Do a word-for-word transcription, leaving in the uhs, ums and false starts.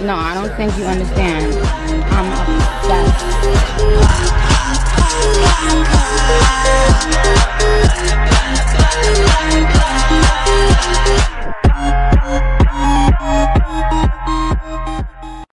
No, I don't think you understand. I'm upset.